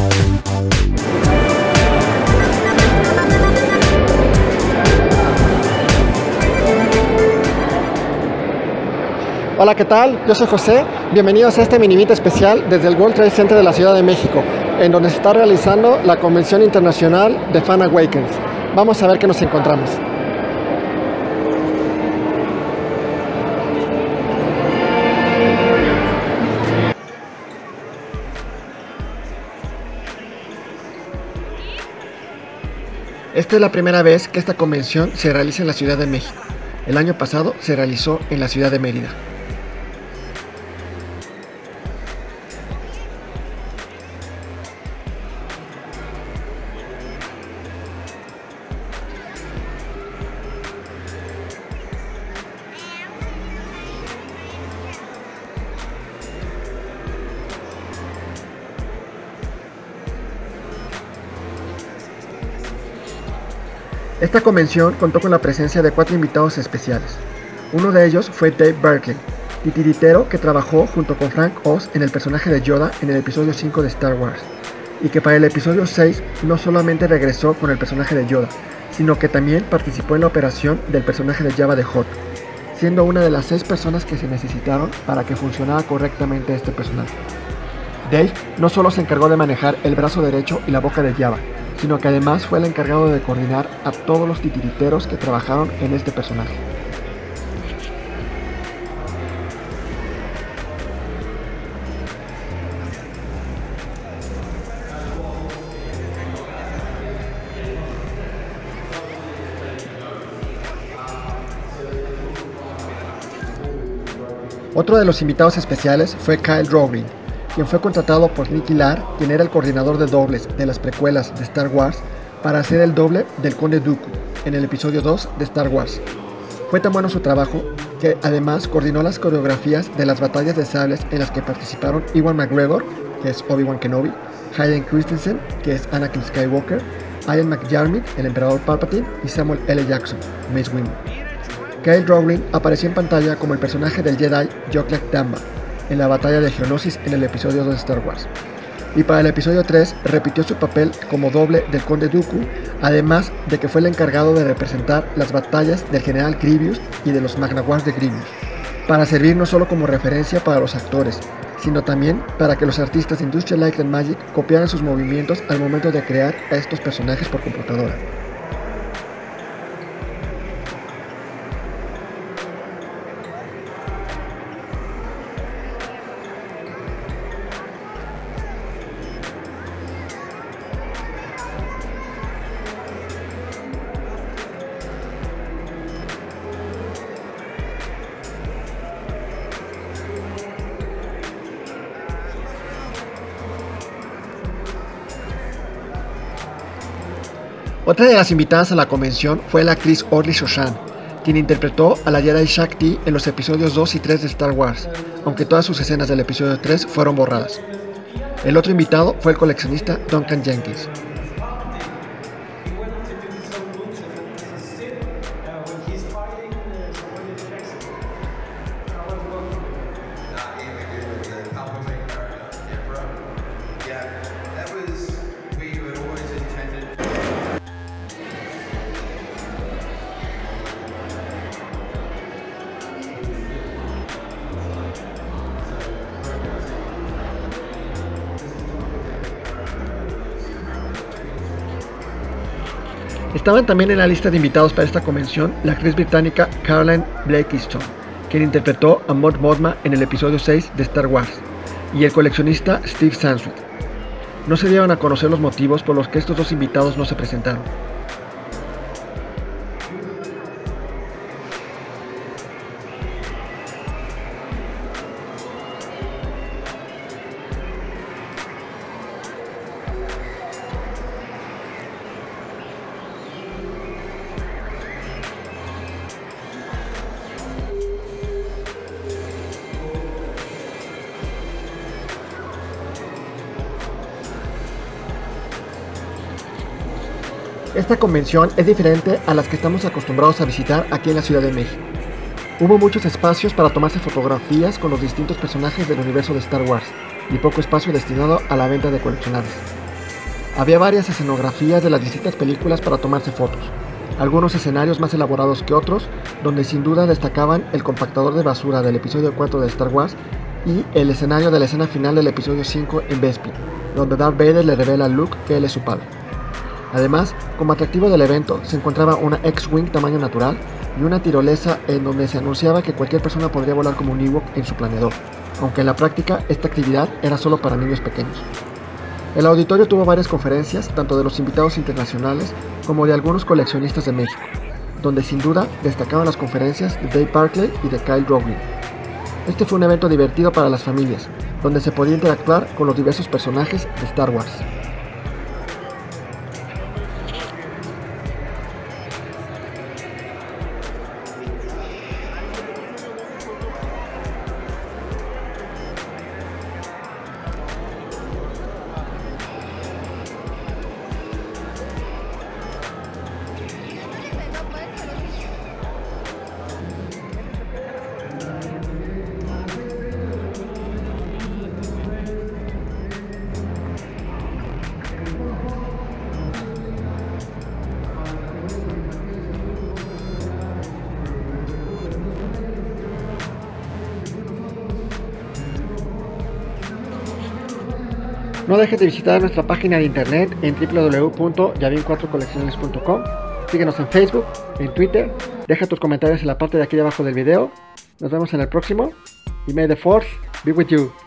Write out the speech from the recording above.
Hola, ¿qué tal? Yo soy José. Bienvenidos a este mini meet especial desde el World Trade Center de la Ciudad de México, en donde se está realizando la Convención Internacional de Fan Awakens. Vamos a ver qué nos encontramos. Esta es la primera vez que esta convención se realiza en la Ciudad de México. El año pasado se realizó en la ciudad de Mérida. Esta convención contó con la presencia de 4 invitados especiales. Uno de ellos fue Dave Berkeley, titiritero que trabajó junto con Frank Oz en el personaje de Yoda en el episodio 5 de Star Wars, y que para el episodio 6 no solamente regresó con el personaje de Yoda, sino que también participó en la operación del personaje de Jabba the Hutt, siendo una de las 6 personas que se necesitaron para que funcionara correctamente este personaje. Dave no solo se encargó de manejar el brazo derecho y la boca de Jabba, sino que además fue el encargado de coordinar a todos los titiriteros que trabajaron en este personaje. Otro de los invitados especiales fue Kyle Rowling, quien fue contratado por Nicky Lar, quien era el coordinador de dobles de las precuelas de Star Wars, para hacer el doble del Conde Dooku en el episodio 2 de Star Wars. Fue tan bueno su trabajo que además coordinó las coreografías de las batallas de sables en las que participaron Ewan McGregor, que es Obi-Wan Kenobi, Hayden Christensen, que es Anakin Skywalker, Ian McDiarmid, el Emperador Palpatine, y Samuel L. Jackson, Mace Windu. Kyle Rowling apareció en pantalla como el personaje del Jedi Joklek Damba en la batalla de Geonosis en el episodio 2 de Star Wars. Y para el episodio 3 repitió su papel como doble del Conde Dooku, además de que fue el encargado de representar las batallas del General Grievous y de los Magna Wars de Grievous, para servir no solo como referencia para los actores, sino también para que los artistas de Industrial Light and Magic copiaran sus movimientos al momento de crear a estos personajes por computadora. Otra de las invitadas a la convención fue la actriz Orly Shoshan, quien interpretó a la Jedi Shakti en los episodios 2 y 3 de Star Wars, aunque todas sus escenas del episodio 3 fueron borradas. El otro invitado fue el coleccionista Duncan Jenkins. Estaban también en la lista de invitados para esta convención la actriz británica Caroline Blakiston, quien interpretó a Mon Mothma en el episodio 6 de Star Wars, y el coleccionista Steve Sansweet. No se dieron a conocer los motivos por los que estos dos invitados no se presentaron. Esta convención es diferente a las que estamos acostumbrados a visitar aquí en la Ciudad de México. Hubo muchos espacios para tomarse fotografías con los distintos personajes del universo de Star Wars y poco espacio destinado a la venta de coleccionables. Había varias escenografías de las distintas películas para tomarse fotos, algunos escenarios más elaborados que otros, donde sin duda destacaban el compactador de basura del episodio 4 de Star Wars y el escenario de la escena final del episodio 5 en Bespin, donde Darth Vader le revela a Luke que él es su padre. Además, como atractivo del evento, se encontraba una X-Wing tamaño natural y una tirolesa en donde se anunciaba que cualquier persona podría volar como un Ewok en su planeador, aunque en la práctica esta actividad era solo para niños pequeños. El auditorio tuvo varias conferencias, tanto de los invitados internacionales como de algunos coleccionistas de México, donde sin duda destacaban las conferencias de Dave Barclay y de Kyle Rowling. Este fue un evento divertido para las familias, donde se podía interactuar con los diversos personajes de Star Wars. No dejes de visitar nuestra página de internet en www.yavin4colecciones.com. Síguenos en Facebook, en Twitter, deja tus comentarios en la parte de aquí de abajo del video. Nos vemos en el próximo y may the force be with you.